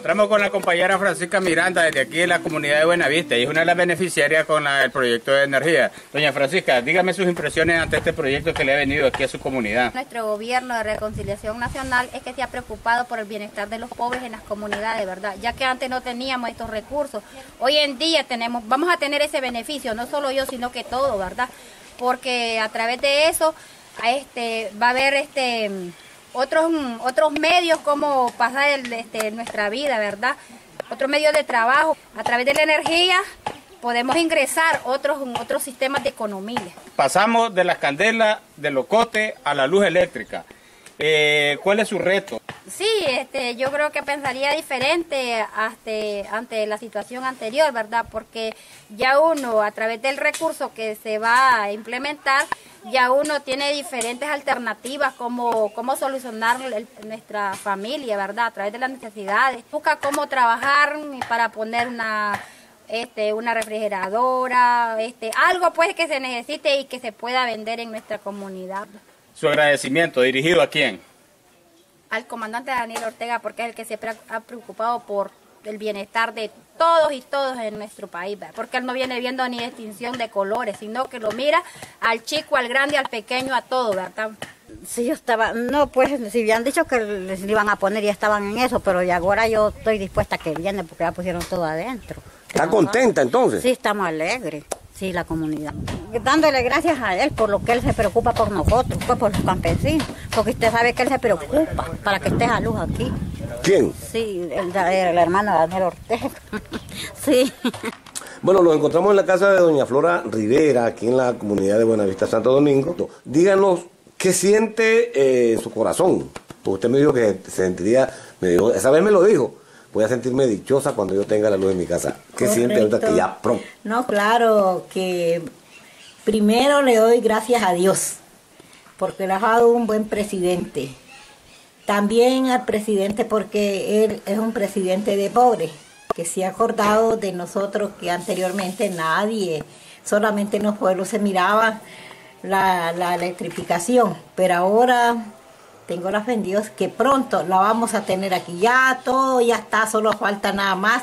encontramos con la compañera Francisca Miranda desde aquí de la comunidad de Buenavista y es una de las beneficiarias con el proyecto de energía. Doña Francisca, dígame sus impresiones ante este proyecto que le ha venido aquí a su comunidad. Nuestro gobierno de Reconciliación Nacional es que se ha preocupado por el bienestar de los pobres en las comunidades, ¿verdad? Ya que antes no teníamos estos recursos. Hoy en día vamos a tener ese beneficio, no solo yo, sino que todos, ¿verdad? Porque a través de eso va a haber otros medios como pasar nuestra vida, ¿verdad? Otros medios de trabajo. A través de la energía podemos ingresar otros sistemas de economía. Pasamos de las candelas, del locote a la luz eléctrica. ¿Cuál es su reto? Sí, yo creo que pensaría diferente ante la situación anterior, ¿verdad? Porque ya uno, a través del recurso que se va a implementar, ya uno tiene diferentes alternativas cómo solucionar nuestra familia, ¿verdad? A través de las necesidades. Busca cómo trabajar para poner una refrigeradora, algo pues que se necesite y que se pueda vender en nuestra comunidad. Su agradecimiento, ¿dirigido a quién? Al comandante Daniel Ortega, porque es el que siempre ha preocupado por el bienestar de todos y todos en nuestro país, ¿verdad? Porque él no viene viendo ni distinción de colores, sino que lo mira al chico, al grande, al pequeño, a todo, ¿verdad? Sí, yo estaba, no, pues si habían dicho que les iban a poner, ya estaban en eso, pero y ahora yo estoy dispuesta a que viene porque ya pusieron todo adentro. ¿Está contenta entonces? Sí, estamos alegres. Sí, la comunidad. Dándole gracias a él por lo que él se preocupa por nosotros, pues por los campesinos. Porque usted sabe que él se preocupa para que esté a luz aquí. ¿Quién? Sí, el hermano Daniel Ortega. Sí. Bueno, nos encontramos en la casa de doña Flora Rivera, aquí en la comunidad de Buenavista, Santo Domingo. Díganos, ¿qué siente en su corazón? Porque usted me dijo que se sentiría, esa vez me lo dijo. Voy a sentirme dichosa cuando yo tenga la luz en mi casa. ¿Qué siente ahorita que ya pronto? No, claro, que primero le doy gracias a Dios, porque le ha dado un buen presidente. También al presidente porque él es un presidente de pobres, que se ha acordado de nosotros que anteriormente nadie, solamente en los pueblos se miraba la electrificación, pero ahora tengo la fe en Dios que pronto la vamos a tener aquí. Ya todo ya está, solo falta nada más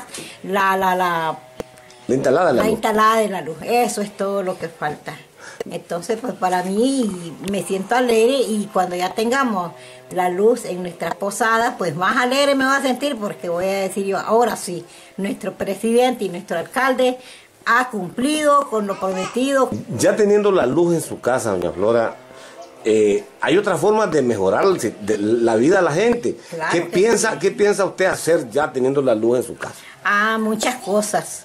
la instalada de la luz. Eso es todo lo que falta. Entonces, pues para mí me siento alegre y cuando ya tengamos la luz en nuestras posadas, pues más alegre me voy a sentir porque voy a decir yo, ahora sí, nuestro presidente y nuestro alcalde ha cumplido con lo prometido. Ya teniendo la luz en su casa, doña Flora, hay otra forma de mejorar la vida de la gente. Claro. ¿Qué piensa usted hacer ya teniendo la luz en su casa? Muchas cosas,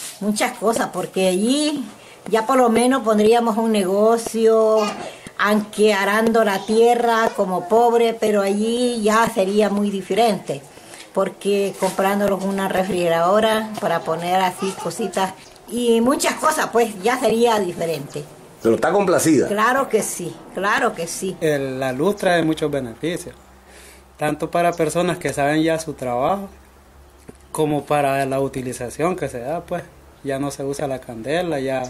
porque allí ya por lo menos pondríamos un negocio, aunque arando la tierra como pobre, pero allí ya sería muy diferente, porque comprándolos una refrigeradora para poner así cositas y muchas cosas, pues ya sería diferente. ¿Pero está complacida? Claro que sí, claro que sí. La luz trae muchos beneficios, tanto para personas que saben ya su trabajo, como para la utilización que se da, pues ya no se usa la candela, ya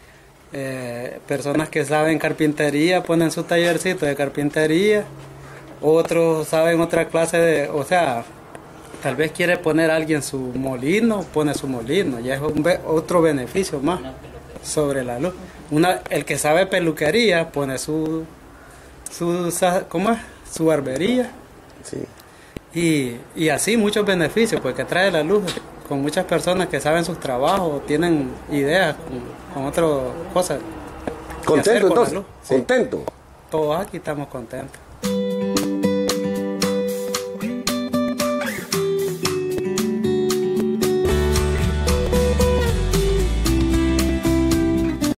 personas que saben carpintería ponen su tallercito de carpintería, otros saben otra clase de, o sea, tal vez quiere poner alguien su molino, pone su molino, ya es otro beneficio más sobre la luz. El que sabe peluquería pone su barbería. Sí. Y así muchos beneficios, pues que trae la luz con muchas personas que saben sus trabajos, tienen ideas con otras cosas. ¿Contento entonces? Sí. ¿Contento? Todos aquí estamos contentos.